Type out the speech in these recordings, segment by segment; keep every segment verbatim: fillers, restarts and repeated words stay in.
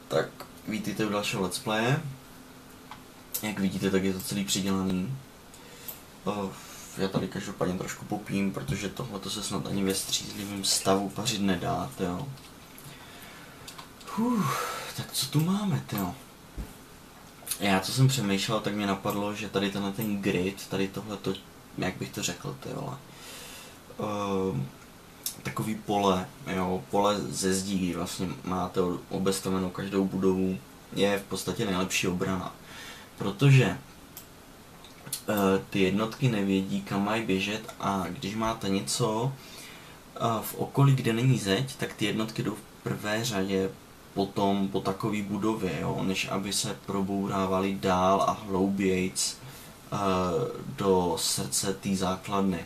Tak vítejte u dalšího let's playe. Jak vidíte, tak je to celý přidělaný. Já tady každopádně trošku popím, protože tohle se snad ani ve střízlivém stavu pařit nedá, jo. Uf, tak co tu máme, jo? Já co jsem přemýšlel, tak mě napadlo, že tady tenhle ten grid, tady tohleto, jak bych to řekl, ty vole. Uh, takový pole, jo, pole ze zdí, vlastně máte obestavenou každou budovu, je v podstatě nejlepší obrana. Protože uh, ty jednotky nevědí, kam mají běžet, a když máte něco uh, v okolí, kde není zeď, tak ty jednotky jdou v prvé řadě potom po takové budově, jo, než aby se probourávali dál a hloubějc uh, do srdce té základny.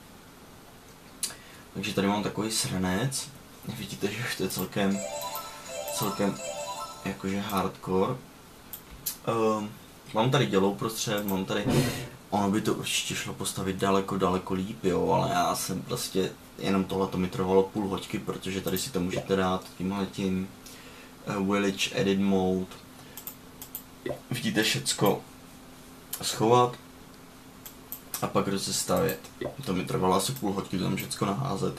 Takže tady mám takový srnec. Vidíte, že už to je celkem, celkem jakože hardcore. Uh, mám tady dělo uprostřed, mám tady, ono by to určitě šlo postavit daleko, daleko líp, jo, ale já jsem prostě, jenom tohle to mi trvalo půl hoďky, protože tady si to můžete dát tímhletím uh, Village Edit Mode. Vidíte všecko schovat a pak rozestavět. To mi trvalo asi půl hoďky tam všecko naházet.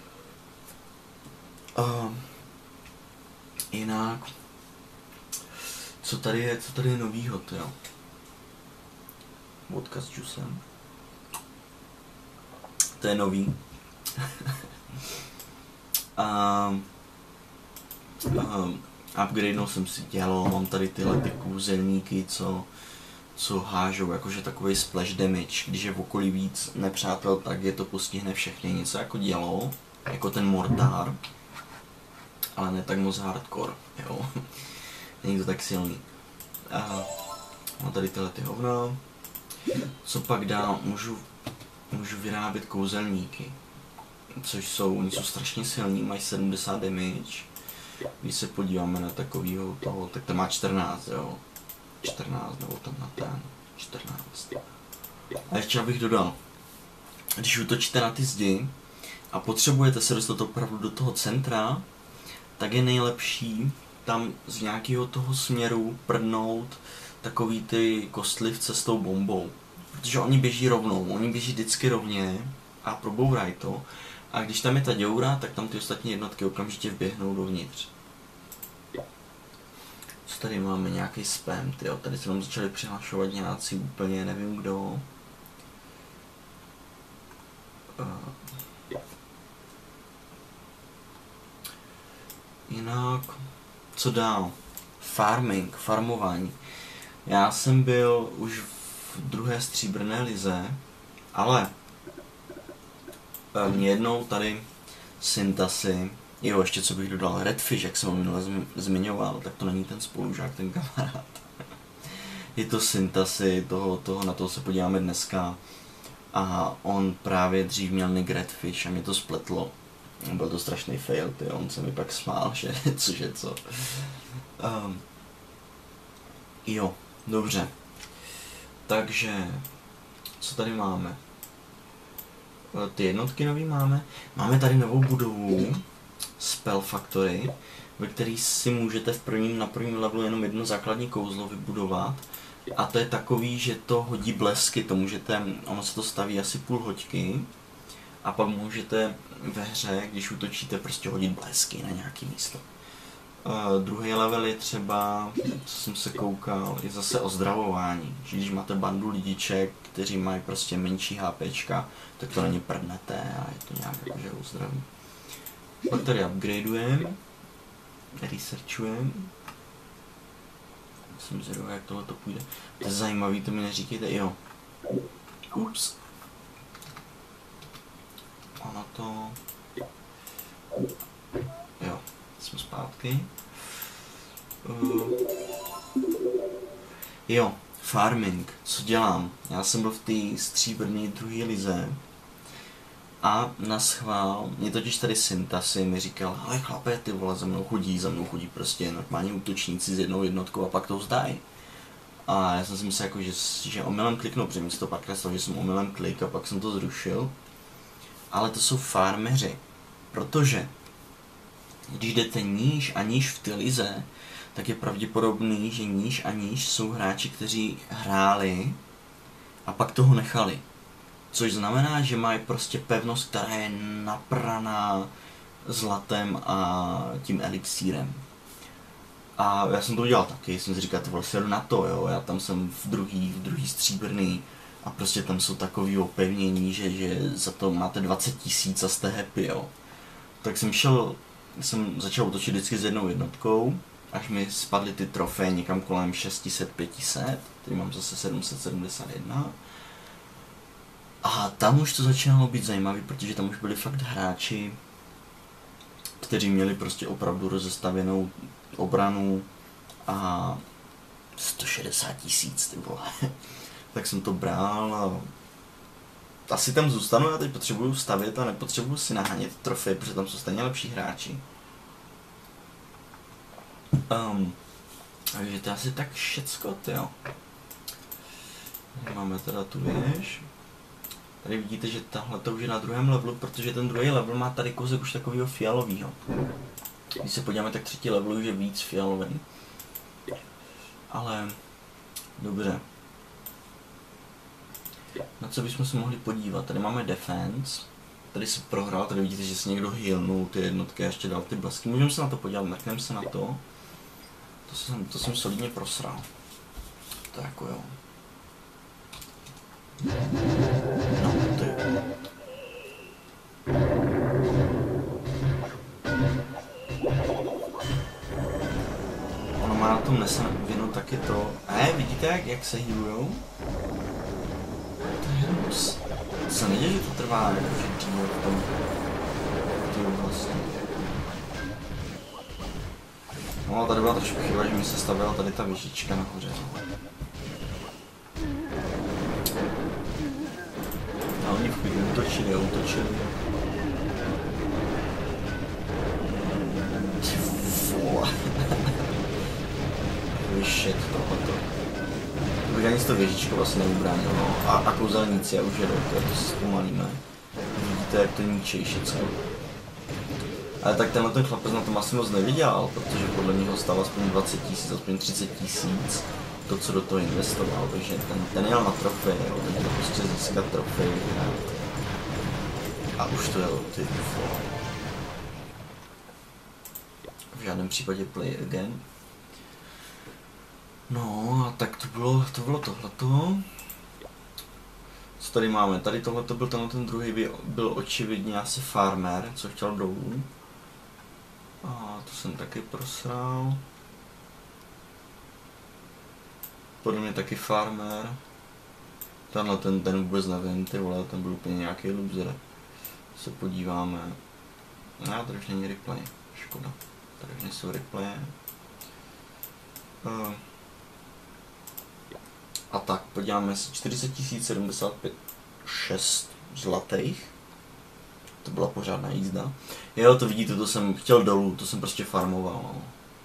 Uh, jinak, co tady je, co tady je novýho, jo? Vodka s džusem. To je nový. uh, uh, upgradenul jsem si tělo, mám tady tyhle ty kůzelníky, co co hážou, jakože takový splash damage. Když je v okolí víc nepřátel, tak je to postihne všechny. Něco jako dělo, jako ten mortár, ale ne tak moc hardcore, jo. Není to tak silný. A mám tady tyhle ty hovna. Co pak dál? Můžu, můžu vyrábět kouzelníky, což jsou, oni jsou strašně silní, mají sedmdesát damage. Když se podíváme na takovýho toho, tak to má čtrnáct, jo. čtrnáct nebo tam na ten, čtrnáct. A ještě abych dodal, když útočíte na ty zdi a potřebujete se dostat opravdu do toho centra, tak je nejlepší tam z nějakého toho směru prdnout takový ty kostlivce s tou bombou. Protože oni běží rovnou, oni běží vždycky rovně a probourají to. A když tam je ta děura, tak tam ty ostatní jednotky okamžitě vběhnou dovnitř. Co tady máme? Nějaký spam, tyjo. Tady se nám začali přihlašovat nějací úplně nevím kdo. Uh. Jinak, co dál? Farming, farmování. Já jsem byl už v druhé stříbrné lize, ale um, jednou tady Syntasy. Jo, ještě co bych dodal, Redfish, jak jsem ho minule zmiňoval, tak to není ten spolužák, ten kamarád. Je to Syntasy, toho, toho, na toho se podíváme dneska. A on právě dřív měl nick Redfish a mě to spletlo. Byl to strašný fail, ty, on se mi pak smál, že cože co. Um, jo, dobře. Takže, co tady máme? Ty jednotky nový máme. Máme tady novou budovu. Spell Factory, ve který si můžete v prvním, na prvním levelu jenom jedno základní kouzlo vybudovat. A to je takový, že to hodí blesky, to můžete, ono se to staví asi půl hoďky. A pak můžete ve hře, když útočíte, prostě hodit blesky na nějaký místo. Uh, druhý level je třeba, co jsem se koukal, je zase ozdravování. Že když máte bandu lidiček, kteří mají prostě menší HPčka, tak to na ně prdnete a je to nějak jakože uzdraví. Pak tady upgradujeme, researchujeme. Jsem zvědavý, jak tohle to půjde. To je zajímavý, to mi neříkejte, jo. Ups. Ono to... Jo, jsme zpátky. Uh. Jo, farming, co dělám? Já jsem byl v té stříbrné druhé lize. A na schvál, mě totiž tady Syntasy mi říkal, ale chlape, ty vole, za mnou chodí, za mnou chodí prostě normální útočníci s jednou jednotkou a pak to vzdají. A já jsem si myslel, jako, že, že omylem kliknu, protože mi to pak kreslilo, že jsem omylem klik a pak jsem to zrušil. Ale to jsou farmeři, protože když jdete níž a níž v té lize, tak je pravděpodobný, že níž a níž jsou hráči, kteří hráli a pak toho nechali. Což znamená, že mají prostě pevnost, která je napraná zlatem a tím elixírem. A já jsem to udělal taky, jsem si říkal, to vlastně jdu na to, jo, já tam jsem v druhý, v druhý stříbrný a prostě tam jsou takový opevnění, že, že za to máte dvacet tisíc a jste happy, jo. Tak jsem šel, jsem začal útočit vždycky s jednou jednotkou, až mi spadly ty trofeje někam kolem šest set pět set, tady mám zase sedm set sedmdesát jedna. A tam už to začínalo být zajímavý, protože tam už byli fakt hráči, kteří měli prostě opravdu rozestavěnou obranu a sto šedesát tisíc, ty vole. Tak jsem to bral a asi tam zůstanu, já teď potřebuju stavět a nepotřebuju si nahánět trofej, protože tam jsou stejně lepší hráči. Um, takže to je asi tak všecko, tyjo. Máme teda tu věž. Tady vidíte, že tahle to už je na druhém levelu, protože ten druhý level má tady kousek už takového fialového. Když se podíváme, tak třetí level už je víc fialový. Ale dobře. Na co bychom se mohli podívat? Tady máme defense. Tady se prohrál, tady vidíte, že si někdo healnul ty jednotky a ještě dal ty blesky. Můžeme se na to podívat, mrkneme se na to. To jsem, to jsem solidně prosral. To jako jo. No, to je... Ono má na tom nese vinu taky to... Eh, vidíte, jak, jak se healujou? To je hnus. To se neděje, že to trvá jakože díl v tom... v té oblasti. No, tady byla trošku chyba, že mi se stavila tady ta věžička nahoře. A oni v chvíli útočili a útočili. Shit, tohleto. To bych ani z toho věžičko vlastně neubránil, no. A, a kouzelníci, a už jedou, to, to si zpomalíme. Vidíte, jak to ničí všechno. Ale tak tenhle ten chlapec na tom asi moc nevydělal, protože podle něho stál aspoň dvacet tisíc, aspoň třicet tisíc. To, co do toho investoval, takže ten, ten jel na trofej, jo, ten chtěl prostě získat trofej. A už to jelo, ty vole. V žádném případě play again. No a tak to bylo, to bylo tohleto. Co tady máme? Tady tohleto byl tenhle ten druhý, byl, byl očividně asi farmer, co chtěl dolů. A to jsem taky prosral. Podle mě taky farmer. Tenhle ten, ten vůbec nevím, ty vole, ten byl úplně nějaký loser. Se podíváme. No, tady už není replay, škoda. Tady už nejsou replay. Uh. A tak, podíváme se, čtyřicet tisíc sedmdesát pět šest zlatých. To byla pořádná jízda. Jo, to vidíte, to jsem chtěl dolů, to jsem prostě farmoval, no.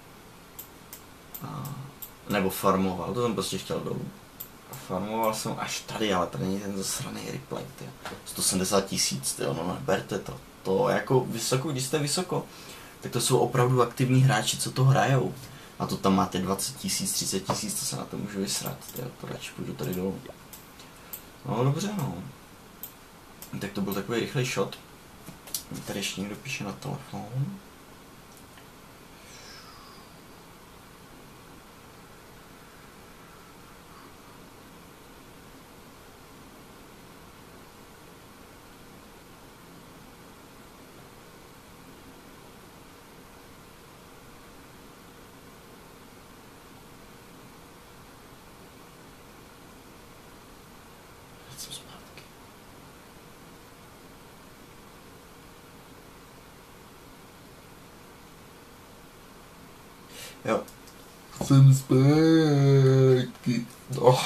A, nebo farmoval, to jsem prostě chtěl dolů. A farmoval jsem až tady, ale tady není ten zasraný replay, tyjo. sto sedmdesát tisíc, tyjo, no neberte to. To jako vysoko, když jste vysoko, tak to jsou opravdu aktivní hráči, co to hrajou. A to tam máte dvacet tisíc, třicet tisíc, to se na to můžu vysrat, tyjo, to radši půjdu tady dolů. No dobře, no. Tak to byl takový rychlej shot. Tady ještě někdo píše na telefon. Jo. Jsem zpátky. Oh.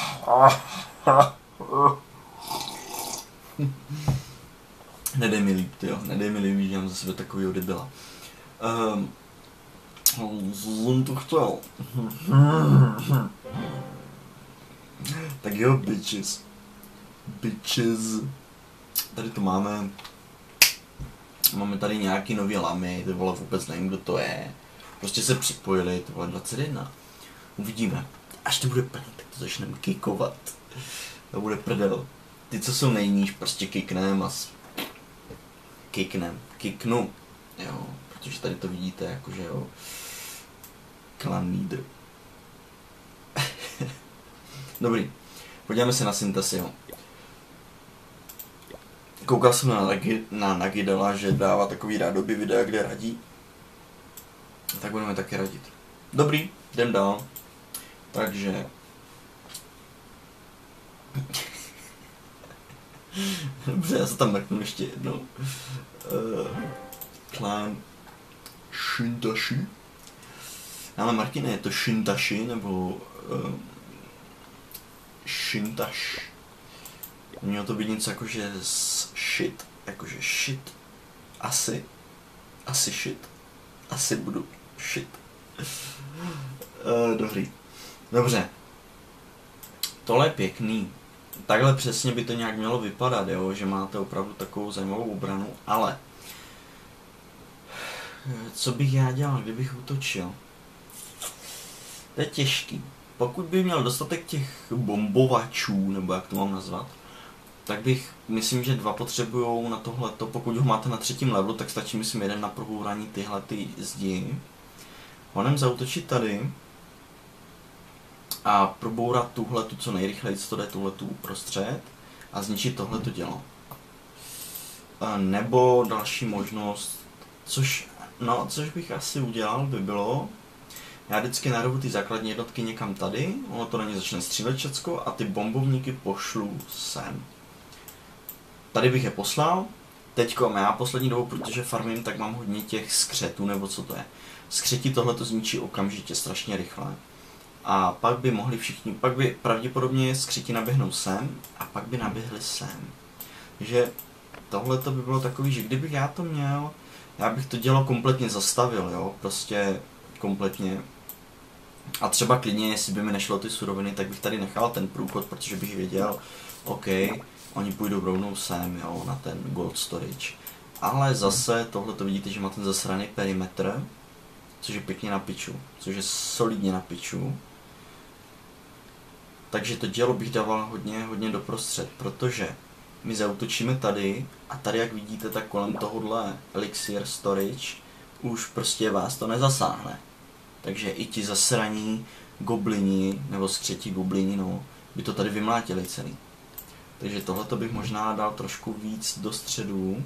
Nedej mi líp, tyjo. Nedej mi líp, že mám za sebe takovýho debila. Um, jsem to chtěl. Tak jo, bitches. Bitches. Tady to máme. Máme tady nějaký nový lamy, ty vole vůbec nevím, kdo to je. Prostě se připojili, ty vole dvacet jedna. Uvidíme. Až to bude plný, tak to začneme kikovat. To bude prdel. Ty, co jsou nejníž, prostě kiknem a kiknem. Kiknu. Jo, protože tady to vidíte, jakože jo. Clan leader. Dobrý. Podíváme se na Syntasi, jo. Koukal jsem na, Nagi, na Nagidala, že dává takový rádoby videa, kde radí. Tak budeme taky radit. Dobrý, jdem dál. Takže... Dobře, já se tam mrknu ještě jednou. Uh, Clan Shintashi. Ale Martine, je to Shintashi nebo uh, Shintash? Mělo to být něco jakože shit, jakože shit. Asi. Asi shit. Asi budu shit. Uh, dobrý. Dobře. Tohle je pěkný. Takhle přesně by to nějak mělo vypadat, jo? Že máte opravdu takovou zajímavou obranu, ale co bych já dělal, kdybych útočil? To je těžký. Pokud bych měl dostatek těch bombovačů, nebo jak to mám nazvat, tak bych, myslím, že dva potřebujou na tohleto. Pokud ho máte na třetím levelu, tak stačí, myslím, jeden na probourání tyhle ty zdi. Honem zaútočit tady a probourat tuhletu co nejrychleji, co to jde tuhletu uprostřed a zničit tohleto dělo. Nebo další možnost, což, no, což bych asi udělal, by bylo, já vždycky narovu ty základní jednotky někam tady, ono to na ně začne střílet všecko a ty bombovníky pošlu sem. Tady bych je poslal, teďko já poslední dobu, protože farmím, tak mám hodně těch skřetů, nebo co to je. Skřeti tohle to zničí okamžitě, strašně rychle. A pak by mohli všichni, pak by pravděpodobně skřeti naběhnou sem a pak by naběhli sem. Takže tohle to by bylo takový, že kdybych já to měl, já bych to dělo kompletně zastavil, jo, prostě kompletně. A třeba klidně, jestli by mi nešlo ty suroviny, tak bych tady nechal ten průchod, protože bych věděl, OK, oni půjdou rovnou sem, jo, na ten gold storage. Ale zase tohle to vidíte, že má ten zasraný perimetr, což je pěkně na piču, což je solidně na piču. Takže to dělo bych dával hodně, hodně doprostřed, protože my zaútočíme tady a tady, jak vidíte, tak kolem tohohle elixir storage už prostě vás to nezasáhne. Takže i ti zasraní goblini, nebo skřetí goblini, no, by to tady vymlátili celý. Takže tohleto bych možná dal trošku víc do středu.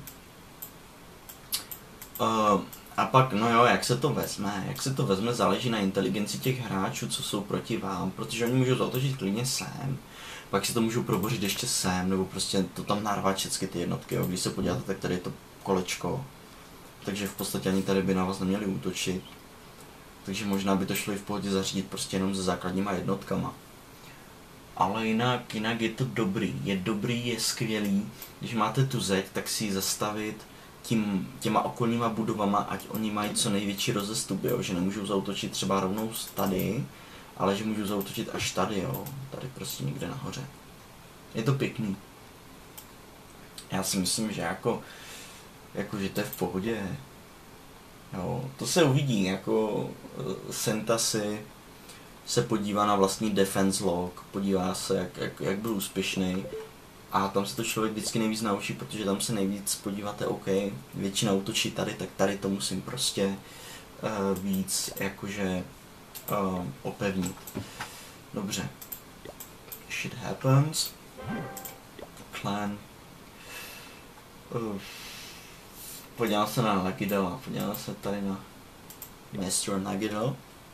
Uh, a pak, no jo, jak se to vezme? Jak se to vezme, záleží na inteligenci těch hráčů, co jsou proti vám, protože oni můžou zaútočit klidně sem, pak si to můžou probořit ještě sem, nebo prostě to tam narvat všechny ty jednotky, jo. Když se podíváte, tak tady je to kolečko, takže v podstatě ani tady by na vás neměli útočit. Takže možná by to šlo i v pohodě zařídit prostě jenom se základníma jednotkama. Ale jinak, jinak je to dobrý, je dobrý, je skvělý. Když máte tu zeď, tak si ji zastavit tím, těma okolníma budovama, ať oni mají co největší rozestup, jo? Že nemůžou zaútočit třeba rovnou tady, ale že můžou zaútočit až tady, jo? Tady prostě někde nahoře. Je to pěkný. Já si myslím, že jako, jako že to je v pohodě. Jo, to se uvidí, jako Syntasi se podívá na vlastní defense log, podívá se, jak, jak, jak byl úspěšný a tam se to člověk vždycky nejvíc naučí, protože tam se nejvíc podíváte, OK, většina útočí tady, tak tady to musím prostě uh, víc jakože uh, opevnit. Dobře. Shit happens. Clan. Uh. Podívám se na Nagidala, podívám se tady na mister Nagidal.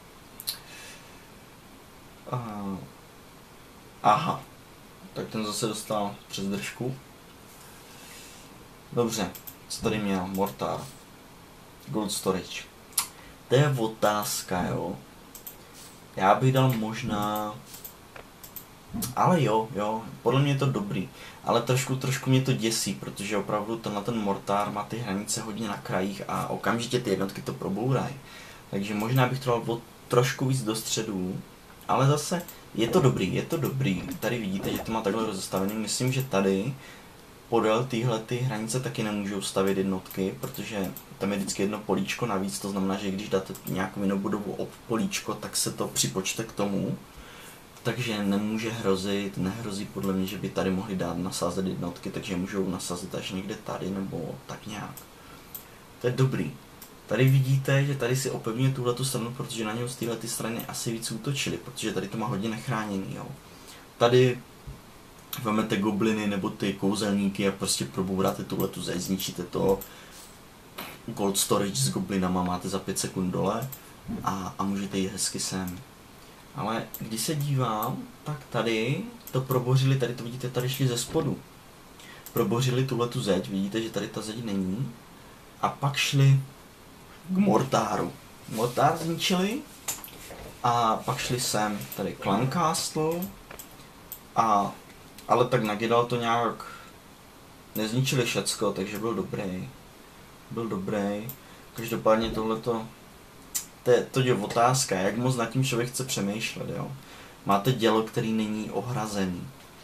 Uh, aha, tak ten zase dostal přes držku. Dobře, co tady měl? Mortar. Gold storage. To je otázka, jo. Já bych dal možná... Ale jo, jo, podle mě je to dobrý. Ale trošku, trošku mě to děsí, protože opravdu tenhle ten mortár má ty hranice hodně na krajích a okamžitě ty jednotky to probourají. Takže možná bych to dal o trošku víc do středu, ale zase je to dobrý, je to dobrý. Tady vidíte, že to má takhle rozestavený. Myslím, že tady podél téhle ty hranice taky nemůžou stavět jednotky, protože tam je vždycky jedno políčko navíc, to znamená, že když dáte nějakou jinou budovu ob políčko, tak se to připočte k tomu. Takže nemůže hrozit, nehrozí podle mě, že by tady mohli dát nasázet jednotky, takže můžou nasázet až někde tady nebo tak nějak. To je dobrý. Tady vidíte, že tady si opevňuje tuhletu stranu, protože na něho z téhle strany asi víc útočili, protože tady to má hodně nechráněný, jo. Tady vezmete gobliny nebo ty kouzelníky a prostě probouráte tuhletu zeď, zničíte to. Gold storage s goblinama máte za pět sekund dole a, a můžete jít hezky sem. Ale když se dívám, tak tady to probořili, tady to vidíte, tady šli ze spodu. Probořili tuhletu zeď, vidíte, že tady ta zeď není. A pak šli k mortáru. Mortár zničili a pak šli sem, tady Clan Castle. A, ale tak Nagidal to nějak nezničili všecko, takže byl dobrý. Byl dobrý. Každopádně tohleto, to je, to je otázka, jak moc nad tím člověk chce přemýšlet, jo. Máte dělo, který není ohrazený.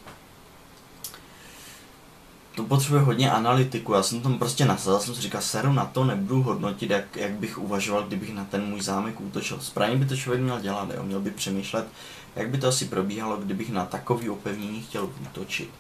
To potřebuje hodně analytiku, já jsem tam prostě nasadil, jsem si říkal, seru na to, nebudu hodnotit, jak, jak bych uvažoval, kdybych na ten můj zámek útočil. Správně by to člověk měl dělat, jo? Měl by přemýšlet, jak by to asi probíhalo, kdybych na takový opevnění chtěl útočit.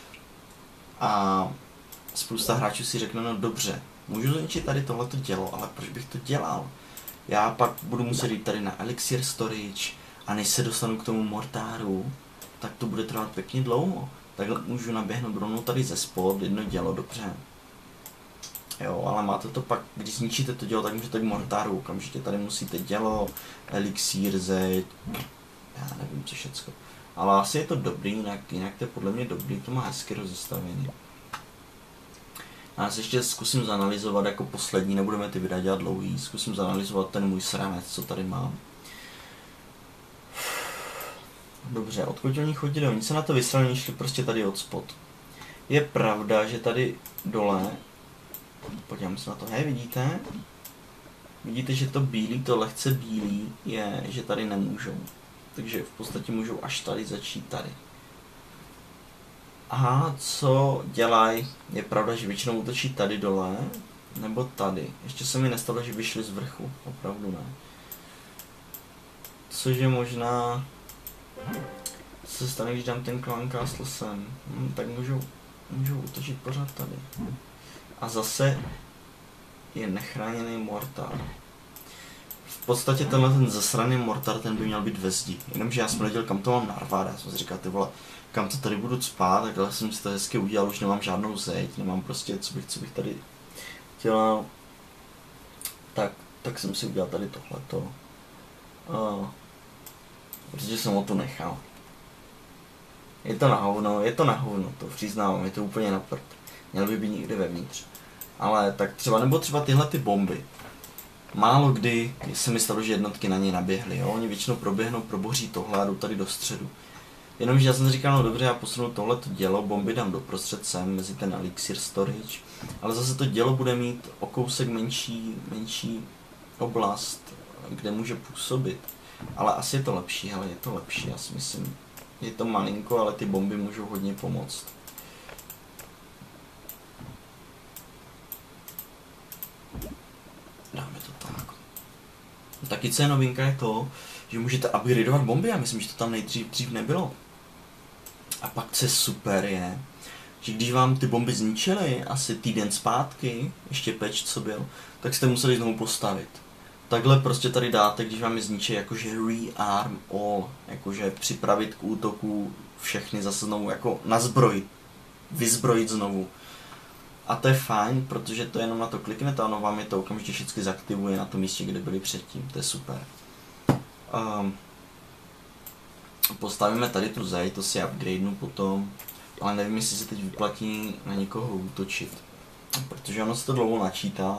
A spousta hráčů si řekne, no dobře, můžu zničit tady tohleto dělo, ale proč bych to dělal? Já pak budu muset jít tady na Elixir Storage a než se dostanu k tomu mortáru, tak to bude trvat pěkně dlouho. Takhle můžu naběhnout rovnou tady ze spod, jedno dělo, dobře. Jo, ale máte to pak, když zničíte to dělo, tak můžete k mortáru, okamžitě tady musíte dělo, elixír, zeď, já nevím co všecko. Ale asi je to dobrý, jinak, jinak to je podle mě dobrý, to má hezky rozestavený. Já se ještě zkusím zanalizovat jako poslední, nebudeme ty videa dělat dlouhý, zkusím zanalizovat ten můj sranec, co tady mám. Dobře, odkud oni chodili? Oni se na to vysrali, oni šli prostě tady od spod. Je pravda, že tady dole, podívám se na to, hej, vidíte? Vidíte, že to bílý, to lehce bílý je, že tady nemůžou. Takže v podstatě můžou až tady začít tady. Aha, co dělají? Je pravda, že většinou útočí tady dole, nebo tady. Ještě se mi nestalo, že by šli z vrchu, opravdu ne. Cože možná... Co se stane, když dám ten Clan Castle sem? Hm, tak můžou, můžou útočit pořád tady. A zase je nechráněný mortár. V podstatě tenhle ten zasraný mortár, ten by měl být ve zdi. Jenomže já jsem nevěděl, kam to mám narvat. Já jsem si říkal, ty vole, kam to tady budu spát, takhle jsem si to hezky udělal, už nemám žádnou zeď, nemám prostě, co bych, co bych tady dělal. Tak, tak jsem si udělal tady tohleto. Uh, protože jsem ho tu nechal. Je to na hovno, je to na hovno, to přiznávám, je to úplně na prd. Měl by být někde vevnitř. Ale tak třeba, nebo třeba tyhle ty bomby. Málo kdy se mi stalo, že jednotky na ně naběhly, jo? Oni většinou proběhnou, proboří tohle a jdou tady do středu. Jenomže já jsem říkal, no dobře, já posunu tohleto dělo, bomby dám doprostřed sem, mezi ten Elixir Storage. Ale zase to dělo bude mít o kousek menší, menší oblast, kde může působit. Ale asi je to lepší, ale je to lepší, já si myslím. Je to malinko, ale ty bomby můžou hodně pomoct. Dáme to tak. Taky co je novinka je to, že můžete upgradeovat bomby, já myslím, že to tam nejdřív dřív nebylo. A pak co je super je, že když vám ty bomby zničily asi týden zpátky, ještě patch co byl, tak jste museli znovu postavit. Takhle prostě tady dáte, když vám je zničí, jakože rearm all, jakože připravit k útoku všechny zase znovu, jako nazbrojit, vyzbrojit znovu. A to je fajn, protože to jenom na to kliknete a ono vám je to okamžitě všechny zaktivuje na tom místě, kde byli předtím, to je super. Um, postavíme tady tu zeď, to si upgradenu potom, ale nevím, jestli se teď vyplatí na někoho útočit, protože ono se to dlouho načítá.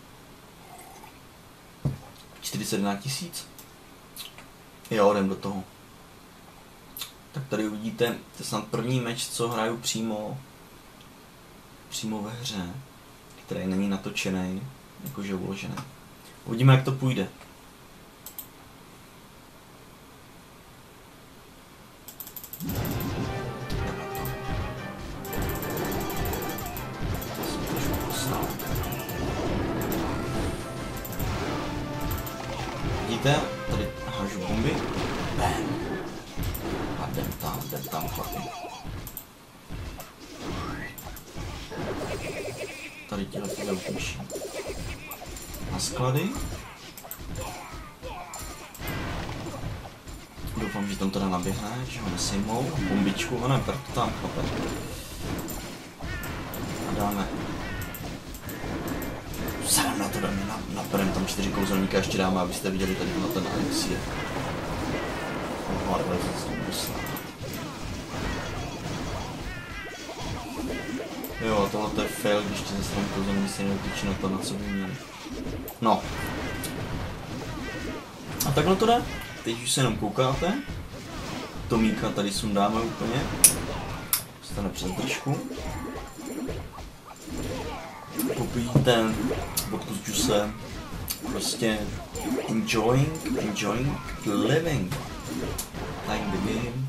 čtyřicet jedna tisíc. Jo, jdem do toho. Tak tady uvidíte, to je snad první meč, co hraju přímo přímo ve hře, který není natočený, jakože uložený. Uvidíme, jak to půjde. Počkejte, tady hážu bomby. Bam. A jdem tam, jdem tam chlapi. Tady těhle ty zautočí. Na sklady. Doufám, že tam teda naběhne, že ho nesejmou. Bombičku, ono je proto tam chlape. A dáme. Sám na to dáme, napadem tam čtyři kouzelníka, ještě dáme, abyste viděli tady na ten elixír. Ohle, to se musí. Jo, tohle je fail, když ti ze strany kouzelní se neutečí na to, na co by měli. No. A takhle to jde. Teď už se jenom koukáte. Tomíka tady sundáme úplně. Stane přes držku. Popíjíte vodku s džusem. Prostě enjoying, enjoying living. Playing the game.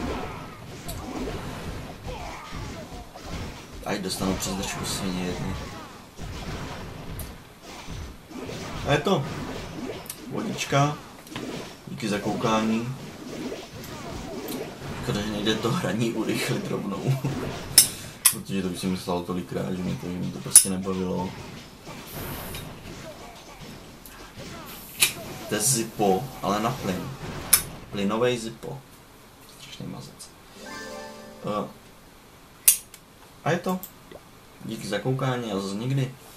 Ať dostanu přes držku svině jedny. A je to. Vodička. Díky za koukání. Škoda, že nejde to hraní urychlit rovnou. Protože to bych si myslel tolikrát, že mi to, že mi to prostě nebavilo. To je Zippo, ale na plyn. Plynovej Zippo. Strašný mazec. Uh. A je to. Díky za koukání a zase někdy.